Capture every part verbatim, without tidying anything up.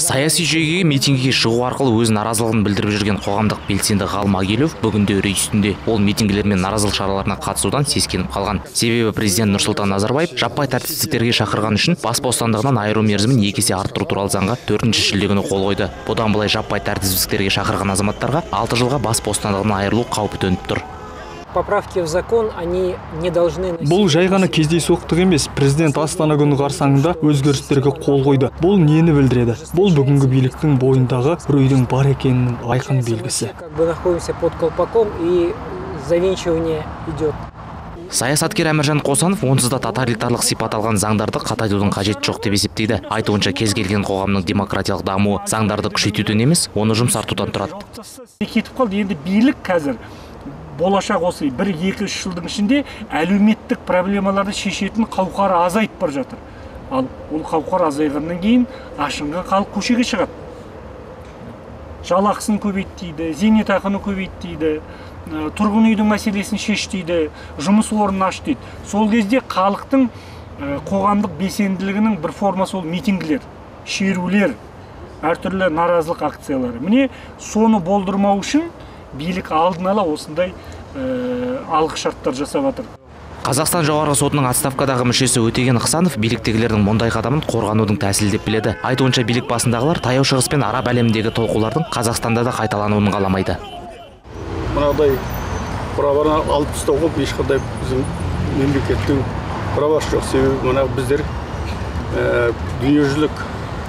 Саяси жүйеге митингіге шығу арқылы өз наразылығын білдіріп жүрген қоғамдық белсенді Ғалым Агилов бүгінде үрей үстінде. Ол митингілер мен наразылық шараларына қатысудан сескеніп қалған. Себебі президент Нұрсұлтан Назарбаев жаппай тәртіпсіздіктерге шақырған үшін бас бостандығынан айыру мерзімін екі есе арттыру туралы заңға төртінші шілде күні қол қойды. Бұдан былай жаппай тәртіпсіздіктерге шақырған азаматтарға алты жылға бас бостандығынан айырылу қаупі төніп тұр. Поправки в закон, они не должны... Бұл жай ғана кездейсоқтық емес. Президент Астана күні қарсаңында өзгерістерге қол қойды. Бұл нені білдіреді? Бұл бүгінгі биліктің бойындағы үрейдің бар екенінің айқын белгісі. Как бы находимся под колпаком и завинчивание идет. Саясаткер Әміржан Қосанов онсыз да тоталитарлық сипат алған заңдарды қатайтудың қажеті жоқ деп есептейді. Айтуынша кез келген қоғамның демократиялық дамуы заңдарды күшейтуден емес, оны жұмсартудан тұрады. Кетіп қалды, енді билік қазір болашақ осы бір-екі үш жылдың ішінде әлеуметтік проблемаларды шешетін қауқары азайып бар жатыр. Ал ол қауқар азайғаннан кейін ашынған халық көшеге шығады. Жалақысын көбейттейді, зейнетақыны көбейттейді, тұрғын үйдің мәселесін шештейді, жұмыс орнын аш дейді. Сол кезде халықтың қоғамдық белсенділігінің бір формасы ол митингілер, шерулер, әртүрлі наразылық акциялары. Міне соны болдырмау үшін билік алдын ала осындай алғы шарттар жасап жатыр. Қазақстан жоғарғы сотының отставкадағы мүшесі Өтеген Ықсанов биліктегілердің мұндай қадамын қорғанудың тәсілі деп біледі. Айтуынша билік басындағылар таяу шығыс пен араб әлеміндегі толқулардың Қазақстанда да қайталануын қаламайды. Мынадай праваны алып тастауға ешқандай біздің мемлекеттің правасы жоқ. Себебі мына біздер дүниежүзілік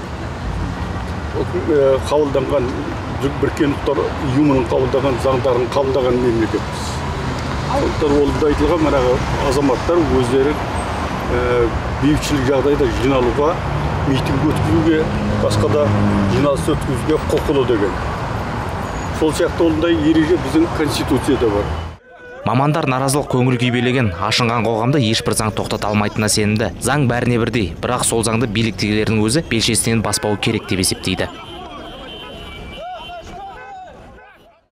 қабылданған біріккен ұлттар ұйымының қабылдаған заңдарын қабылдаған мемлекетпіз. Сондықтан олда айтылған манағы азаматтар өздері бейбітшілік жағдайда жиналуға, митинг өткізуге, басқа да жиналыс өткізуге құқылы деген. Сол сияқты ондай ереже біздің конституцияда бар. Мамандар наразылық көңіл күй билеген, ашынған қоғамда ешбір заң тоқтата алмайтынына сенімді. Заң бәріне бірдей, бірақ сол заңды биліктегілердің өзі белшесінен баспауы керек деп есептейді.